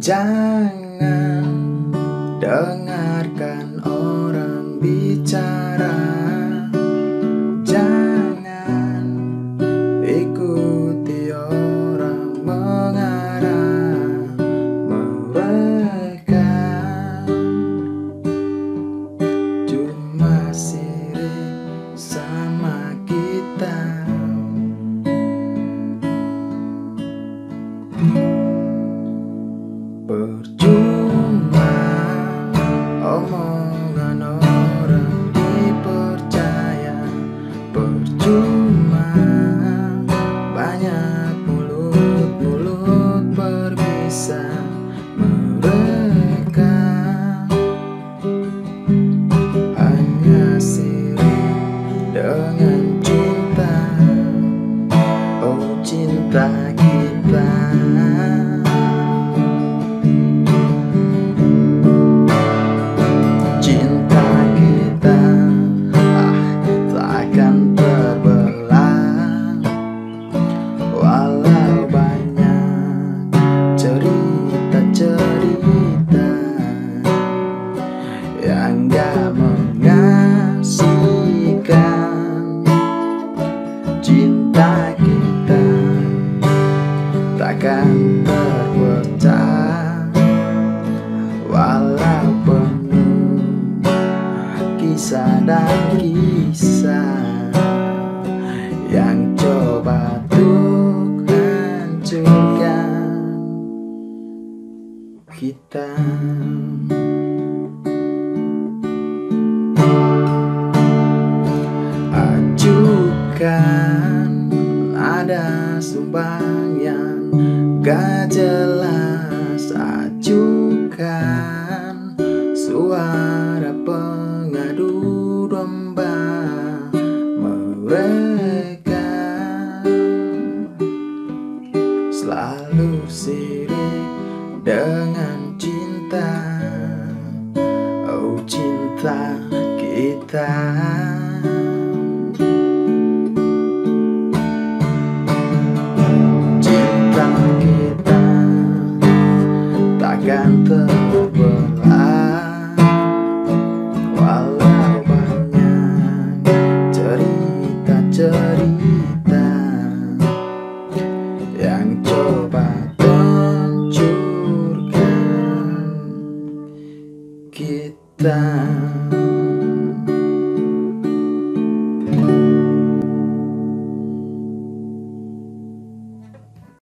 Jangan dengarkan orang bicara, jangan ikuti orang mengarah. Mereka cuma sirik sama kita. Percuma omongan orang dipercaya, percuma banyak mulut-mulut berbisa. Mereka hanya sirik dengan cinta, oh cinta kita. Cerita yang gak mengasihkan, cinta kita takkan terpecah walau penuh kisah dan kisah yang coba untuk hancurkan kita. Ajukan ada sumbang yang gak jelas, ajukan suara pengadu domba.